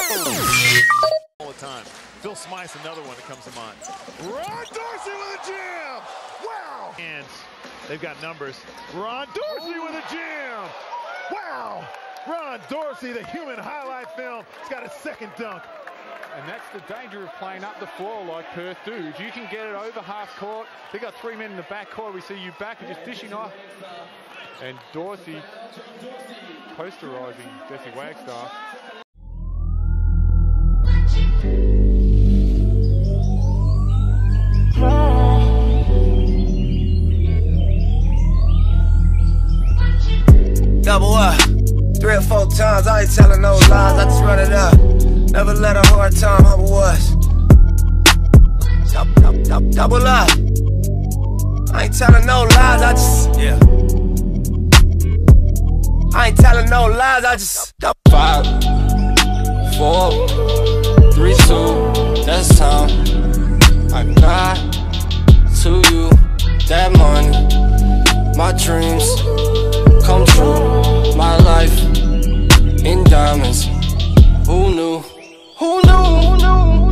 All the time. Phil Smythe's another one that comes to mind. Ron Dorsey with a jam! Wow! And they've got numbers. Ron Dorsey with a jam! Wow! Ron Dorsey, the human highlight film, has got a second dunk. And that's the danger of playing up the floor like Perth do. If you can get it over half court, they got 3 men in the back court. We see you back and just dishing off. And Dorsey posterizing Jesse Wagstaff. Double up, 3 or 4 times, I ain't telling no lies, I just run it up. Never let a hard time humble us. Double up, I ain't telling no lies, I just, yeah. I ain't telling no lies, I just 5, 4, 3, 2, that's time. I got to you that money, my dreams come true, my life in diamonds. Who knew? Who knew? Who knew?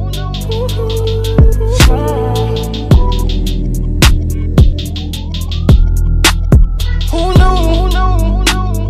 Who knew?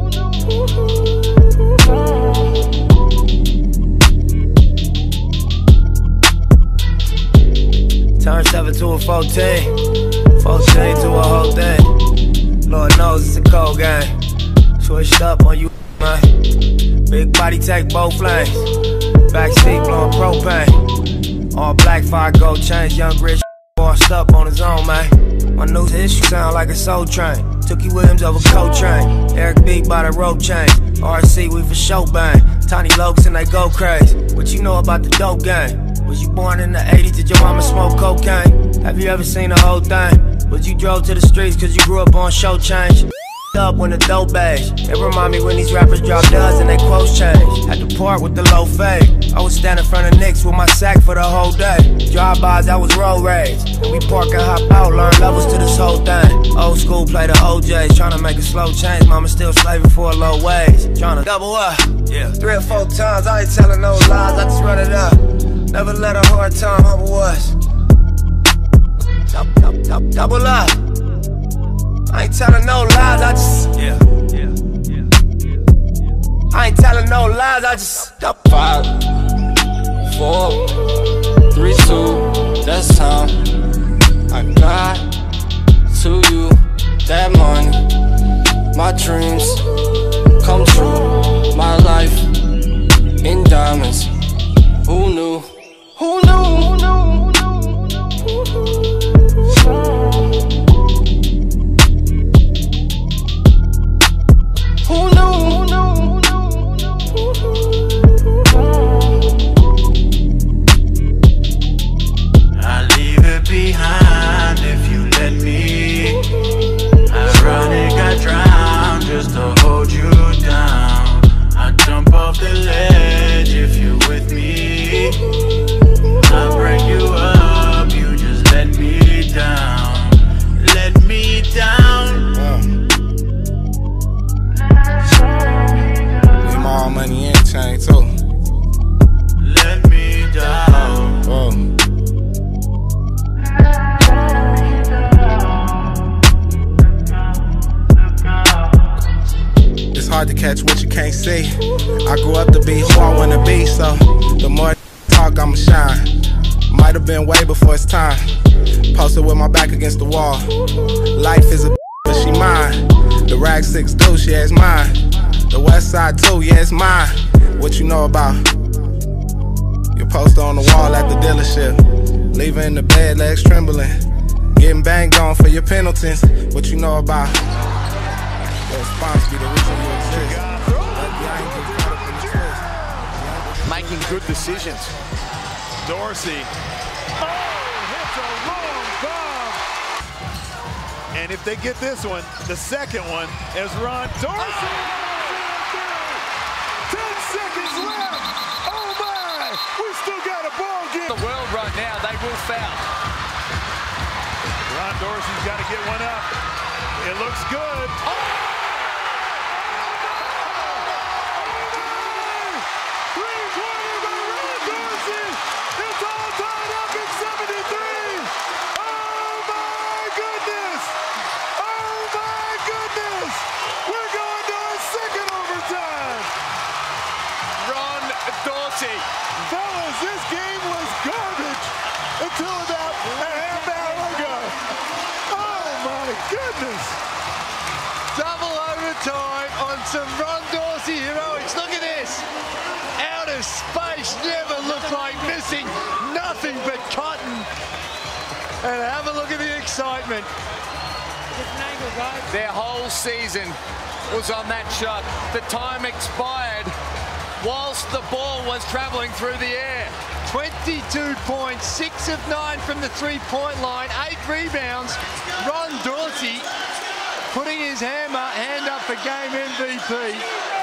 Turn 7 to a 14, 14 to a whole thing. Lord knows it's a cold game. Switched up on you, man. Big body take both lanes. Backseat blowing propane. All black, 5 gold chains. Young rich bossed up on his own, man. My new issue sound like a soul train. Tookie Williams over Coltrane. Eric B by the rope chain. RC, we for show bang. Tiny Lokes and they go crazy. What you know about the dope game? Was you born in the 80s? Did your mama smoke cocaine? Have you ever seen the whole thing? Was you drove to the streets cause you grew up on show change? Up when the dope age. It remind me when these rappers drop duds and they quotes change. Had to part with the low fade. I was standing in front of Knicks with my sack for the whole day. Drive-bys, that was road rage. And we park and hop out, learn levels to this whole thing. Old school play the OJs, tryna make a slow change. Mama still slaving for a low wage. Tryna double up, yeah. 3 or 4 times, I ain't telling no lies, I just run it up. Never let a hard time humble us. Double up. I ain't telling no lies, I just, yeah. I ain't telling no lies, I just 5, 4, 3, 2, that's time. I got to you that money, my dreams come true, my life in diamonds. Who knew? Who knew? Who knew? Who knew? I leave it behind if you let me. Ironic, I drown just to hold you down. I jump off the ledge if you're with me. I break you up, you just let me down. Let me down. Need my all money and chain too. Let me down. Whoa. It's hard to catch what you can't see. I grew up to be who I wanna be, so the more talk, I'ma shine. Might have been way before it's time. Posted with my back against the wall. Life is a but she mine. The rag 6 dude, yeah, it's mine. The west side too, yeah, it's mine. What you know about? Your poster on the wall at the dealership. Leaving in the bed, legs trembling. Getting banged on for your penalties. What you know about? The response be the reason you exist. Making good decisions. Dorsey. Oh, hits a long bomb. And if they get this one, the second one is Ron Dorsey. 10 seconds left. Oh my, we still got a ball game. The world right now, they will foul. Ron Dorsey's got to get one up. It looks good. Oh! 3-point Dorsey. Fellas, this game was garbage until about a half hour ago. Oh my goodness. Double overtime on some Ron Dorsey heroics. Look at this. Out of space, never looked like missing nothing but cotton. And have a look at the excitement. Their whole season was on that shot. The time expired whilst the ball was travelling through the air. 22 points, 6 of 9 from the three-point line, 8 rebounds. Ron Dorsey putting his hand up for game MVP.